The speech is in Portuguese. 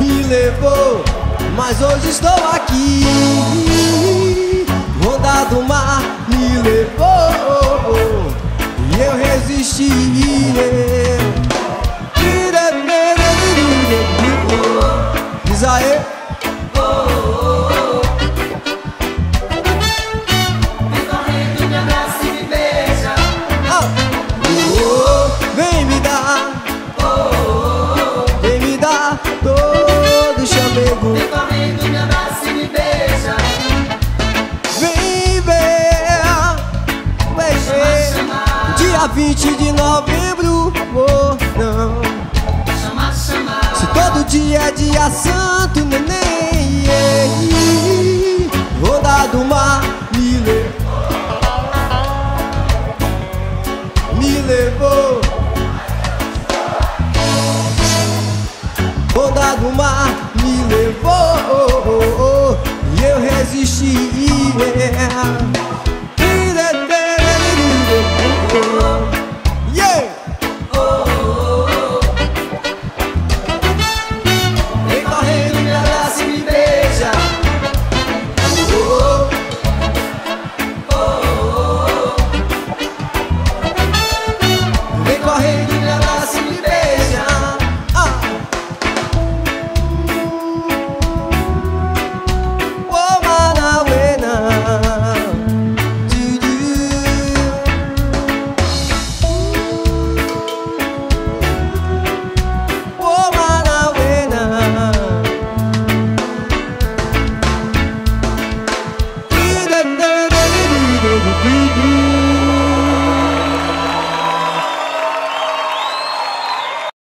me levou, mas hoje estou aqui. Onda do mar me levou e eu resisti. Diz aí. Vem correndo, me abraça e me beija. Vem me dar todo chamego. Vem correndo, me abraça e me beija. Vem ver, dia 20 de novembro, oh não. Chama, chama. Se todo dia é dia santo, neném. Onda do mar me levou. Onda do mar me levou e eu resisti.